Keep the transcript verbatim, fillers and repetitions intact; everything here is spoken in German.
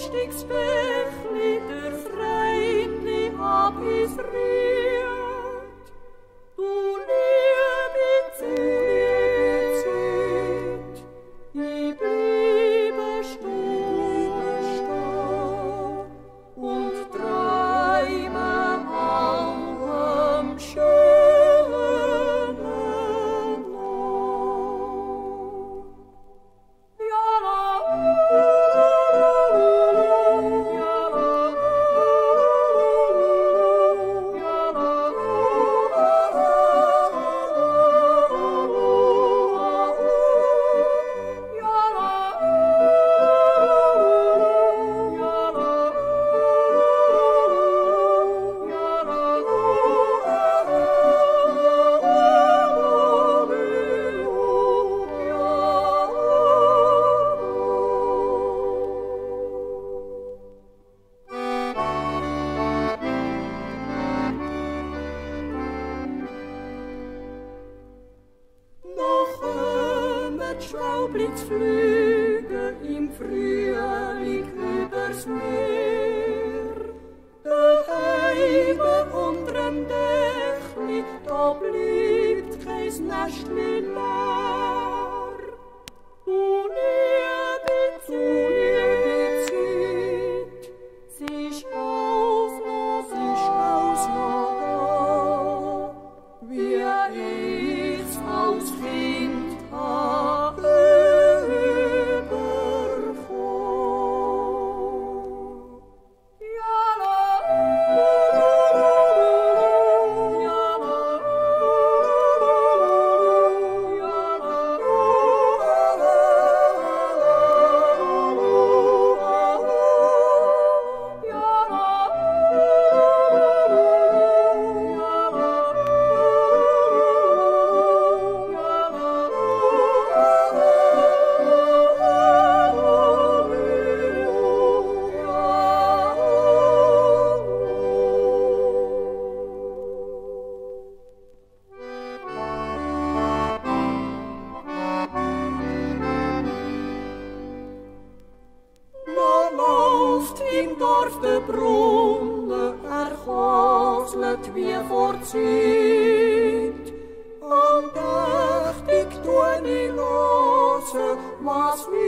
Aufstiegsbächli der Freundli hab is riert. Du liebe Zeit, ich bliebe stehen und träume allem Schönen noch. Ja, la, ja, la, ja, la, Schaublitzflüge im Frühling übers Meer. Daheim unterm Dächli, da bleibt kein Nestli leer. Du liebe Zeit, sie ist aus noch, sie ist aus noch da, wie ich's als Kind hab. Im Dorf der Brunnen erkoslet wie vor Zeit. Andächtig tun ich hören, was wir